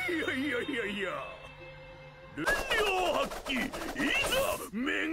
いやいやいやいや、両発揮いざ目